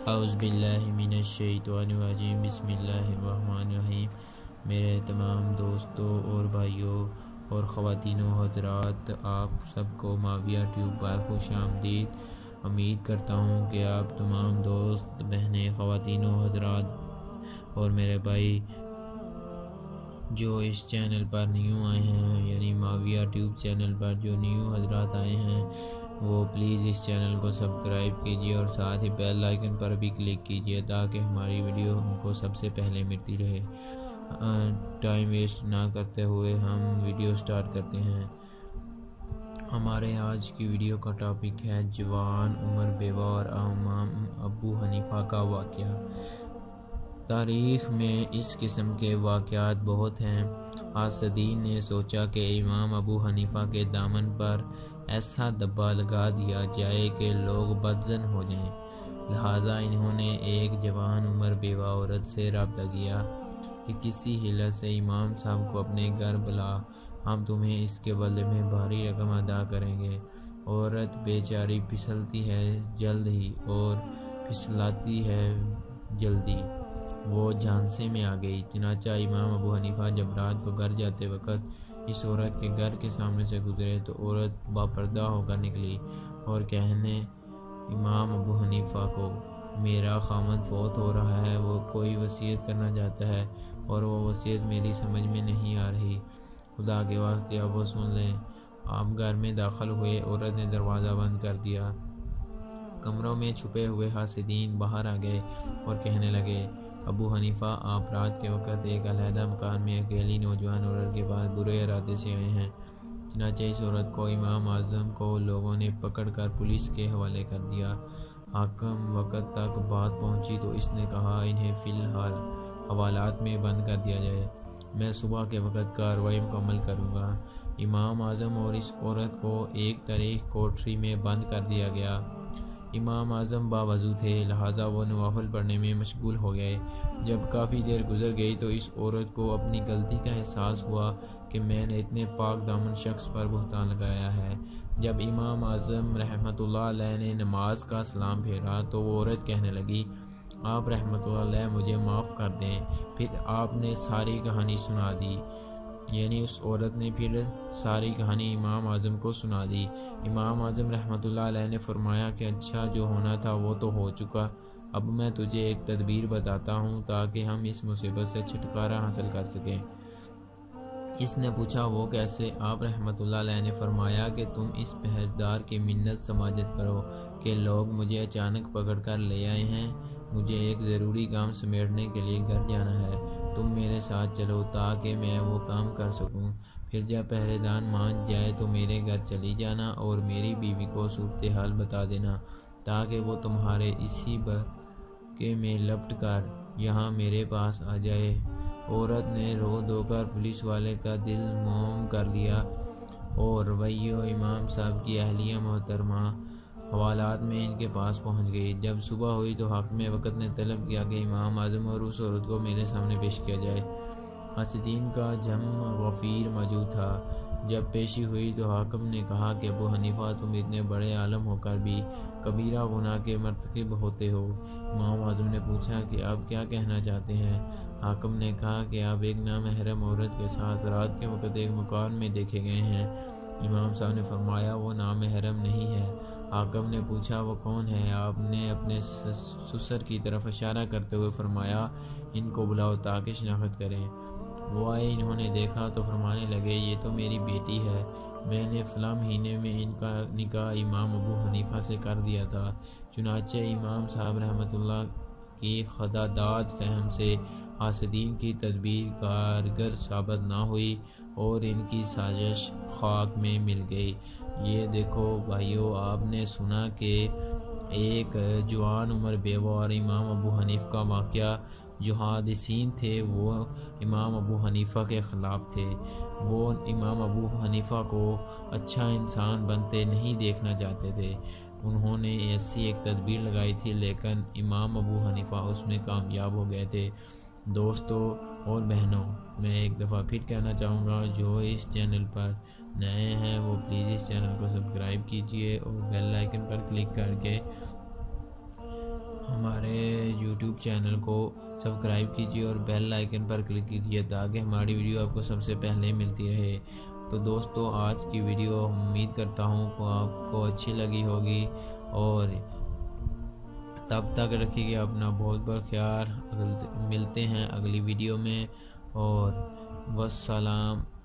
اعوذ باللہ من الشیطان الرجیم، بسم اللہ الرحمن الرحیم۔ میرے تمام دوستوں اور بھائیوں اور خواتین و حضرات، آپ سب کو ماویہ ٹیوب پر خوش آمدید۔ امید کرتا ہوں کہ آپ تمام دوست بہنیں، خواتین و حضرات اور میرے بھائی جو اس چینل پر نیو آئے ہیں، یعنی ماویہ ٹیوب چینل پر جو نیو حضرات آئے ہیں، وہ پلیز اس چینل کو سبسکرائب کیجئے اور ساتھ ہی بیل آئیکن پر بھی کلک کیجئے تاکہ ہماری ویڈیو ہم کو سب سے پہلے ملتی رہے۔ ٹائم ویسٹ نہ کرتے ہوئے ہم ویڈیو سٹارٹ کرتے ہیں۔ ہمارے آج کی ویڈیو کا ٹاپک ہے جوان عمر بیوہ اور امام ابو حنیفہ کا واقعہ۔ تاریخ میں اس قسم کے واقعات بہت ہیں۔ حاسدین نے سوچا کہ امام ابو حنیفہ کے دامن پر ایسا دبا لگا دیا جائے کہ لوگ بدظن ہو جائیں، لہٰذا انہوں نے ایک جوان عمر بیوہ عورت سے رابطہ کیا کہ کسی حیلت سے امام صاحب کو اپنے گھر بلا، ہم تمہیں اس کے بدلے میں بھاری رقم ادا کریں گے۔ عورت بیچاری پھسلتی ہے جلد ہی اور پھسلاتی ہے جلدی، وہ جھانسے میں آ گئی۔ چنانچہ امام ابو حنیفہ جب رات کو گھر جاتے وقت اس عورت کے گھر کے سامنے سے گزرے تو عورت باپردہ ہو کر نکلی اور کہنے امام ابو حنیفہ کو، میرا خامند فوت ہو رہا ہے، وہ کوئی وصیت کرنا چاہتا ہے اور وہ وصیت میری سمجھ میں نہیں آ رہی، خدا کے واسطے اب وہ سن لیں۔ آپ گھر میں داخل ہوئے، عورت نے دروازہ بند کر دیا۔ کمروں میں چھپے ہوئے حاسدین باہر آ گئے اور کہنے لگے، ابو حنیفہ آپ رات کے وقت ایک علیحدہ مکان میں اکیلی نوجوان عورت کے پاس برے ارادے سے آئے ہیں۔ چنانچہ اس عورت کو امام اعظم کو لوگوں نے پکڑ کر پولیس کے حوالے کر دیا۔ حاکم وقت تک بات پہنچی تو اس نے کہا انہیں فی الحال حوالات میں بند کر دیا جائے، میں صبح کے وقت کارروائی مکمل کروں گا۔ امام اعظم اور اس عورت کو ایک تاریخ کوٹری میں بند کر دیا گیا۔ امام اعظم باوضو تھے، لہٰذا وہ نوافل پڑھنے میں مشغول ہو گئے۔ جب کافی دیر گزر گئی تو اس عورت کو اپنی غلطی کا احساس ہوا کہ میں نے اتنے پاک دامن شخص پر بہتان لگایا ہے۔ جب امام اعظم رحمۃ اللہ علیہ نے نماز کا سلام پھیرا تو وہ عورت کہنے لگی، آپ رحمۃ اللہ علیہ مجھے معاف کر دیں۔ پھر آپ نے ساری کہانی سنا دی، یعنی اس عورت نے پھر ساری کہانی امام اعظم کو سنا دی۔ امام اعظم رحمۃ اللہ علیہ نے فرمایا کہ اچھا، جو ہونا تھا وہ تو ہو چکا، اب میں تجھے ایک تدبیر بتاتا ہوں تاکہ ہم اس مصیبت سے چھٹکارا حاصل کر سکیں۔ اس نے پوچھا وہ کیسے؟ آپ رحمۃ اللہ علیہ نے فرمایا کہ تم اس پہریدار کی منت سماجت کرو کہ لوگ مجھے اچانک پکڑ کر لے آئے ہیں، مجھے ایک ضروری کام سمیٹنے کے لیے گھر جانا ہے، تم میرے ساتھ چلو تاکہ میں وہ کام کر سکوں۔ پھر جب پہرے دار مان جائے تو میرے گھر چلی جانا اور میری بیوی کو صورتحال بتا دینا تاکہ وہ تمہارے اسی برقعے میں لپٹ کر یہاں میرے پاس آ جائے۔ عورت نے رو دھو کر پولیس والے کا دل موم کر لیا اور وہی امام صاحب کی اہلیہ محترمہ حوالات میں ان کے پاس پہنچ گئی۔ جب صبح ہوئی تو حاکم وقت نے طلب کیا کہ امام اعظم اور اس عورت کو میرے سامنے پیش کیا جائے۔ حاسدین کا جم غفیر موجود تھا۔ جب پیشی ہوئی تو حاکم نے کہا کہ ابو حنیفہ تم اتنے بڑے عالم ہو کر بھی کبیرہ گناہ کے مرتکب ہوتے ہو۔ امام اعظم نے پوچھا کہ آپ کیا کہنا چاہتے ہیں؟ حاکم نے کہا کہ آپ ایک نامحرم عورت کے ساتھ رات کے وقت ایک مکان میں دیکھے گئے ہیں۔ امام صاحب نے فرمایا وہ نامحرم نہیں ہے۔ حاکم نے پوچھا وہ کون ہے؟ آپ نے اپنے سسر کی طرف اشارہ کرتے ہوئے فرمایا ان کو بلاؤ تاکہ شناخت کریں۔ وہ آئے، انہوں نے دیکھا تو فرمانے لگے یہ تو میری بیٹی ہے، میں نے فلاں مہینے میں ان کا نکاح امام ابو حنیفہ سے کر دیا تھا۔ چنانچہ امام صاحب رحمۃ اللہ کی خداداد فہم سے حاسدین کی تدبیر کارگر ثابت نہ ہوئی اور ان کی سازش خاک میں مل گئی۔ یہ دیکھو بھائیو، آپ نے سنا کہ ایک جوان عمر بیوہ اور امام ابو حنیفہ کا واقعہ۔ جو حادثین تھے وہ امام ابو حنیفہ کے خلاف تھے، وہ امام ابو حنیفہ کو اچھا انسان بنتے نہیں دیکھنا چاہتے تھے۔ انہوں نے ایسی ایک تدبیر لگائی تھی لیکن امام ابو حنیفہ اس میں کامیاب ہو گئے تھے۔ دوستو اور بہنوں، میں ایک دفعہ پھر کہنا چاہوں گا جو اس چینل پر نئے ہیں وہ پلیز اس چینل کو سبسکرائب کیجئے اور بیل آئیکن پر کلک کر کے ہمارے यूट्यूब چینل کو سبسکرائب کیجیے اور بیل آئیکن پر کلک کیجیے تاکہ ہماری ویڈیو آپ کو سب سے پہلے ملتی رہے۔ تو دوستو آج کی ویڈیو امید کرتا ہوں کہ آپ کو اچھی لگی ہوگی، اور تب تک رکھیے گا اپنا بہت بہت خیال۔ ملتے ہیں اگلی ویڈیو میں، اور والسلام